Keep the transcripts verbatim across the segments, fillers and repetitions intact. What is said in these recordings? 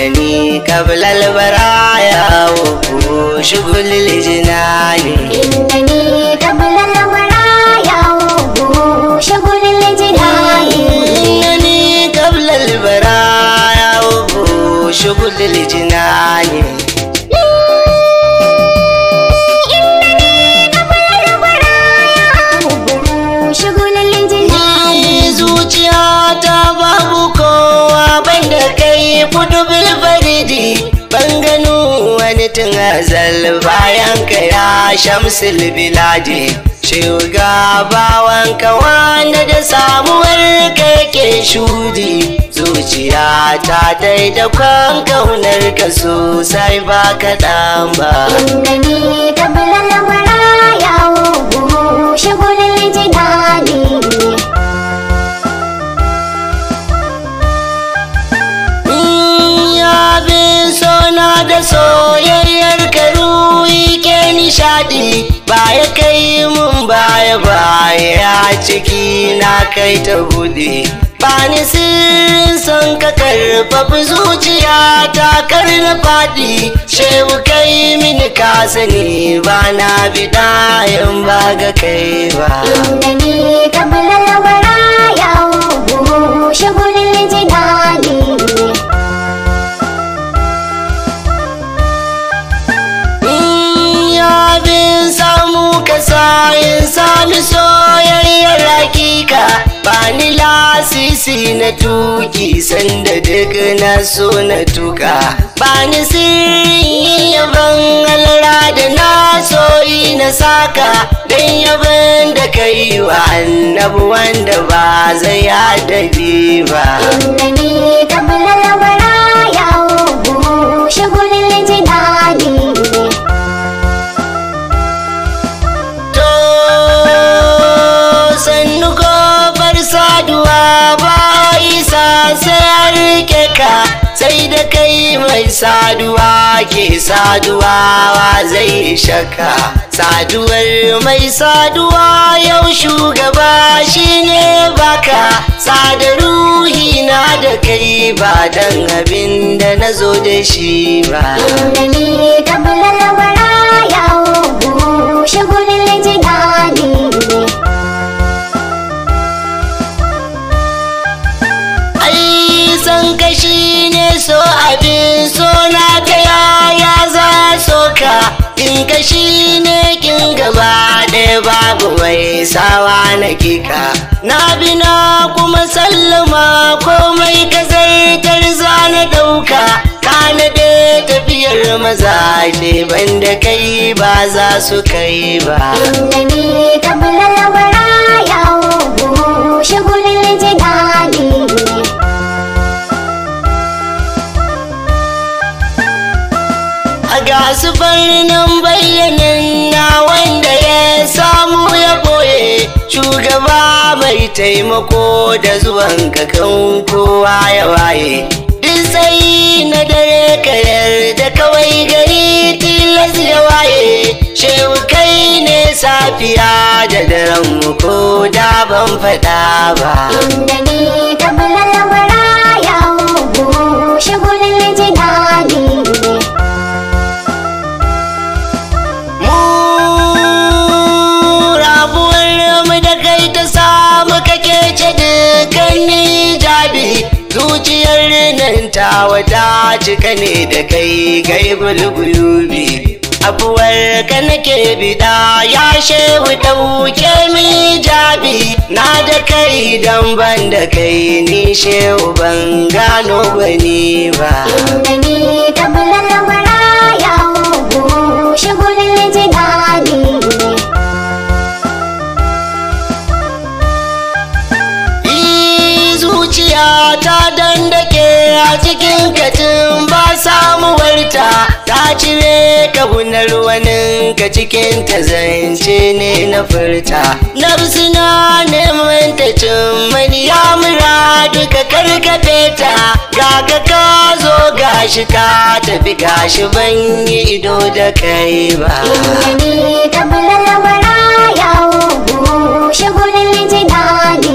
إنني قبل البرايا وشغل الجنان إنني قبل البرايا وشغل الجنان إنني قبل البرايا وشغل الجنان tun azal bayan ka ya shamsul biladi shugabawan ka wanda da samuwar ka yake shudi zuciya ta dai da kwan kaunar ka sosai ba kaɗan ba innani qabla al-baraya wa shugul al-jinani ya bin sona da soyayyar ka ruhi ke nishadi baya kai mun baya baya ciki na kai ta bude bani sirrin son ka karfafa zuciya ta kar na fadi shehu kai mini ka sani ba na bida in ba ga kai ba innani qabla al-baraya wa shugul al-jinani sayin sami soyayyar hakika bani lasisi na tuki sanda duk na so na tuka bani sirrin yaban alara da na soyi na saka dan yaban da kai wa annabi wanda ba zai adadi ba innani qabla al-baraya wa shugul al-jinani sai da kai mai saduwa ke saduwa wa zai shaka saduwar mai saduwa yau shugaba shine baka sada ruhi na da kai ba dan abin da na zo da shi ba innani qabla al-baraya wa shugul al-jinani kashi ne so abin so na ta yaya za so ka in kashi ne kin gaba ɗaya babu mai sawa na kika na bi na kuma sallama komai ka zartar za na ɗauka ka naɗe tafiyar maza ne banda kai ba za su kai ba innani qabla al-baraya wa shugul al-jinani ga su birnin bayyanin na wanda ya samu ya boye shugaba mai taimako da zuwan kakan kowa ya waye duk sai na dare ka yarda kawai gari tilas ya waye shehu kai ne safiya da daren ko da ban faɗa ba innani qabla al-baraya wa shugul al-jinani zuciyar nan ta wata cika ne da kai kai bulbulubi abuwar ka nake bida ya shehu dauke mi jabi na da kai dan ban da kai ni shehu ban gano bane ba innani qabla al-baraya wa shugul al-jinani ta dandake a cikin katin ba samuwarta ta cire kabunar wanin ka cikin ta zance ne na furta nafsu na neman ta cin mani ya mura duka karkafe ta gaga ka zo gashi ka tafi gashi ban yi ido da kai ba innani qabla al-baraya wa shugul al-jinani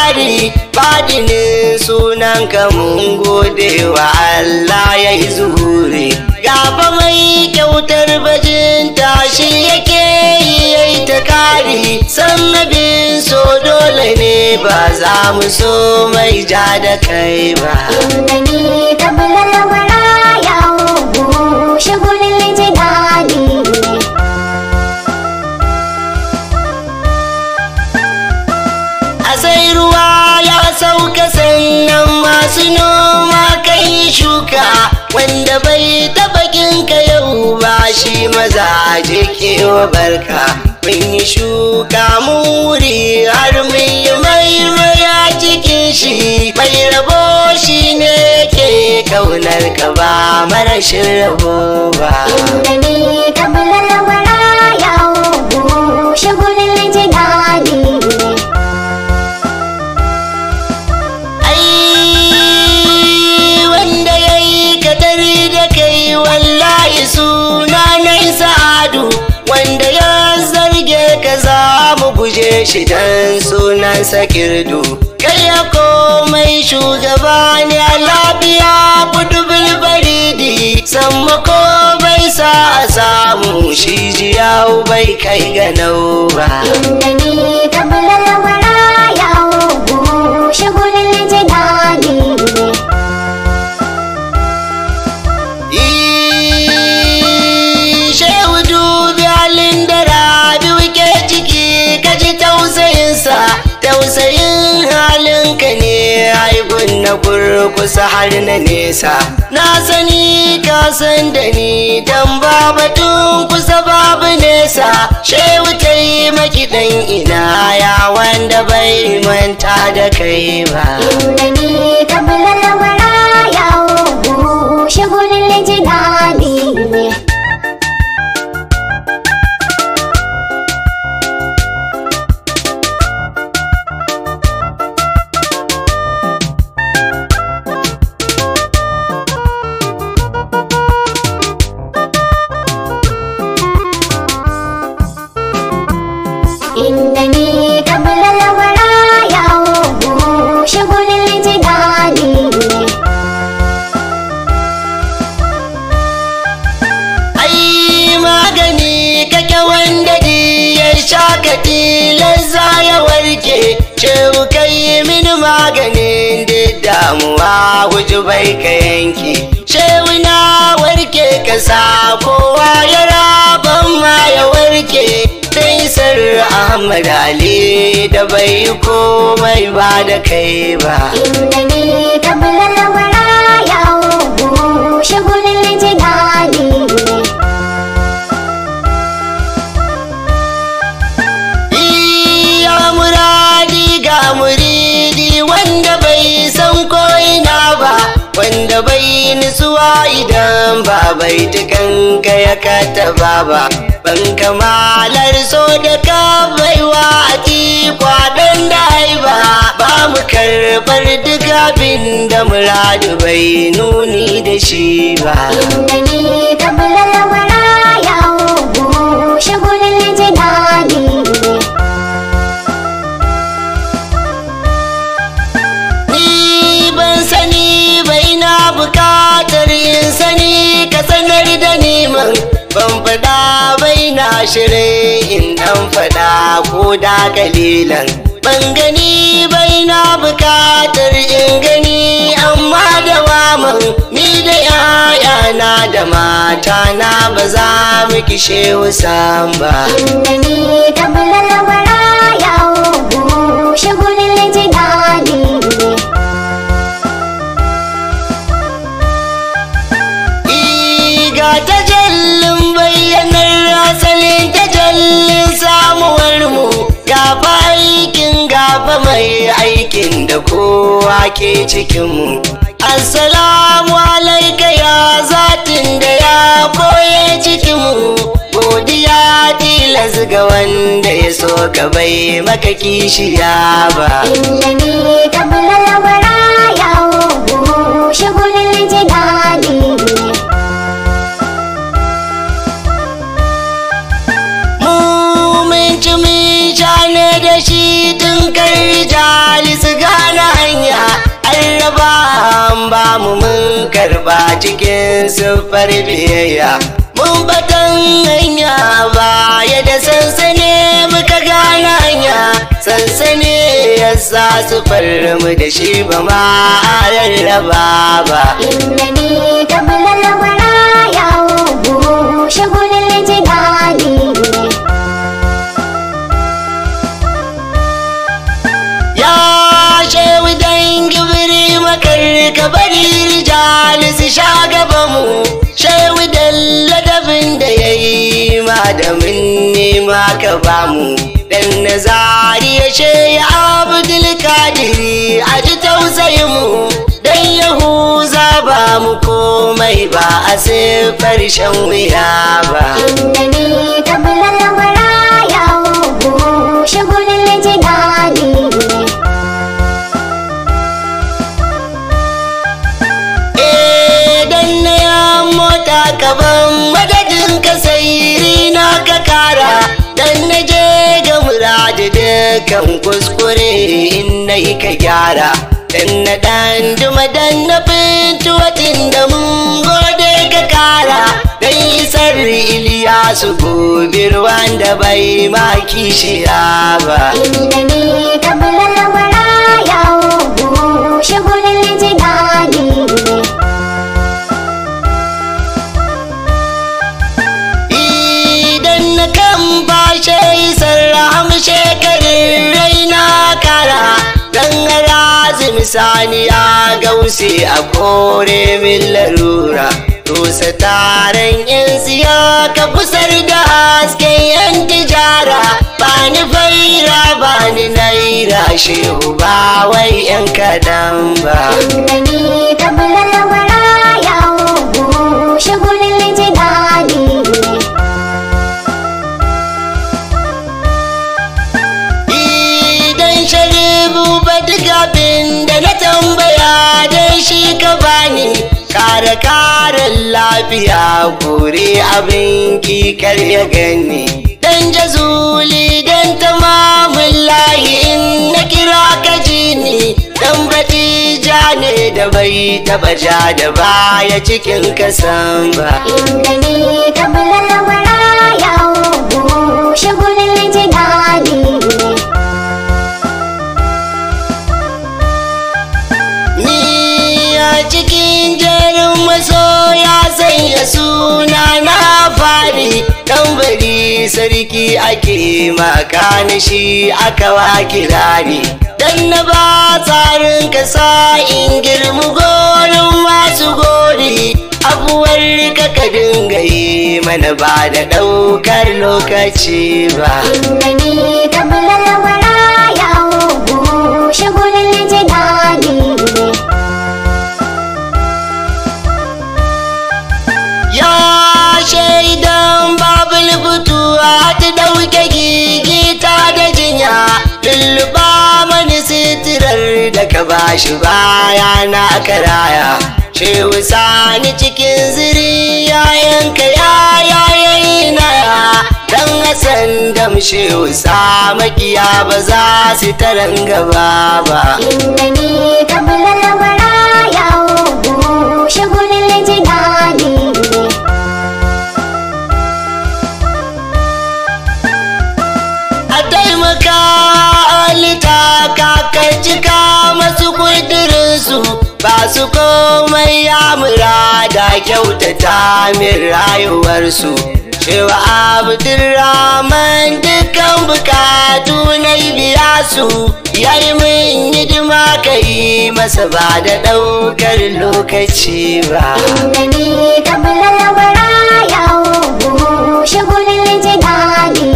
zahari badinin sunan ka mun gode wa Allah ya yi zuhuri. Gaba mai kyautar bajinta shi yake yi ya yi ta kari. Sannabin so dole ne ba za mu so mai ja da kai ba. إنني قبل الورايا شغل الجناني A sai ruwa ya sauka sannan masu noma kan yi shuka, wanda bai taɓa kinka yau ba shi mazaje kewa barka. Mun yi shuka mun wuri har mun yi maimaya cikin shi, mai rabo shi ne ke kaunar ka ba marashin rabo ba. إنني قبل الورايا شغل الجناني Wanda ya yi katari da kai wallahi suna na sa'adu, wanda ya zarge ka za mu guje shi dan sunan sakirdu. Kai ya komai shugaba ne a lafiya kudu bilbaridi, samma komai sa a samu shi jiyau bai kai ga nau ba. إنني قبل الورايا شغل الجناني Shehu dubi halin da rabi wuke ciki ka ji tausayinsa, tausayin halinka ne haibun na kurkusa har na nesa. Na sani ka san da ni dan babatun kusa babu nesa. Shehu taimaki dan ina ya wanda bai manta da kai ba. إنني قبل الورايا شغل الجناني إنني قبل الورايا شغل الجناني Ai magani kake wanda ya sha ka tilarsa ya warke. Shehu kai mini maganin da damuwa wuju bai ka yanke. Shehu na warke ka sa kowa ya raban ma ya warke. Sai sar Ahmad Ali da bai komai ba da kai ba. إنني قبل الورايا شغل الجناني Ya muradi ga muridi wanda bai san ko'ina ba, wanda bai nutsuwa idan ba bai tukanka ya kataba ba. Ban kamalar so da ka baiwa a kwaɗon da haiba, ba mu karɓar duk abin da muradu bai nuni da shi ba. إنني قبل الورايا شغل الجناني Ni ban sani bai na bukatar yin sani ka sanar da neman, ban faɗa bai na shirin in ɗan faɗa ko da kalilan. Ban gani bai na bukatar in gani amma da maman ni da ‘ya'yana da matana ba za mu kishe wusan ba. إنني قبل الورايا شغل الجناني Iga tajallin bayyanar asalin tajallin samuwar mu, gaba aikin gaba mai aikin da kowa ke cikinmu. Assalamu alaika ya zatin da ya koye cikinmu, godiya tilas ga wanda ya so ka bai maka kishiya ba. إنني قبل الورايا شغل الجناني Mu mun ci mun sha ne da shi tun kai rijali su mu mun karba cikin siffar biyayya. Mun batan hanya baya da sansani muka gane hanya, sansani ya sa siffar mu da shi ba ma a rarraba ba. Innani qabla al-wara ya'ubu shagulul jidali. Ya shehu dan gibiri makar ka bari rijali su sha gabanmu, shehu dan ladabin da ya yi madamin nema ka bamu. Dan nazari ya she ya abdul kadiri a ji tausayin mu, dan yahuza ba mu komai ba a siffar shan wuya ba. Innani qabla al-wara ya'ubu shagulul jidali. Kaban madadin ka sairi na ka kara, dan na je ga muradi dukan kuskure in na yi ka gyara. Dan na dan duma dan na fintuwatin da mun gode ka kara, dan isar Iliyasu gobe ruwan da bai maki shiya ba. Innani qabla al-wara ya'ubu shagulul jidali. Shekarun raina kara, dan razumi saniya gausi a kore min larura. Rusa taron yan siya ka kusar da hasken yan tijara, bani faira bani naira shehu ba wai yan kadan ba. Innani qabla al-wara ya'ubu shagulul jidali. Abin da na tambaya dan shi ka bani, kare karen lafiya kore abin ki kar ya gani. Dan jazuli dan tamamin layi in na kira ka ji ni, dan batija ne da bai taba ja da baya cikin kasan ba. Innani qabla al-wara ya'ubu shagulul jidali. Cikin jerin masoya sanya suna na fari, tambari sarki ake maka na shi aka wa kirari. Dan na ba tsarin kasa in girmu gorin masu gori, abuwar ka ka dinga yi mana ba da ɗaukar lokaci ba. Innani qabla al-wara ya'ubu shagulul jidali. Shaidan babul butuwa ta dauke gigita da jinya, lulluɓa mani sitirar da ka bashi baya na karaya. Shehu sani cikin ziri yayanka yayayi naya, dan Hassan dam shehu sa makiya ba za su taran gaba ba. Innani qabla al-wara ya'ubu shagulul jidali. Cika masu kudurinsu ba su komai ya murada kyautata min rayuwarsu. Shewa Abdurrahman dukkan bukatu na biya su, yayi min hidima ka yi masa ba da ɗaukar lokaci ba. Innani qabla al-wara ya'ubu shagulul jidali.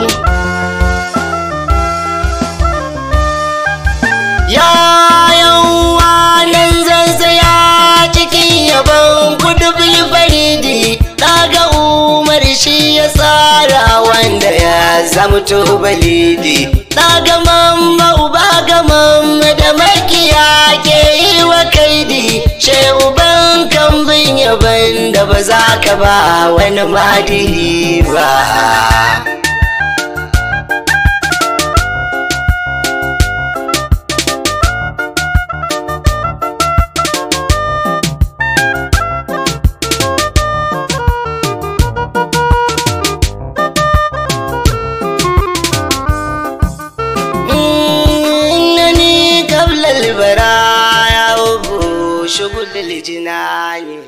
Yayan wanan zan saya cikin yabon kudu bilfaridi, daga Umar shi ya tsara wanda ya zamto balidi. Daga mamma uba ga mamma da makiya ke yi wa kaidi, shehu ban kambin yaban da ba za ka ba wani madiri ba. البرايا وبو شغل الجنان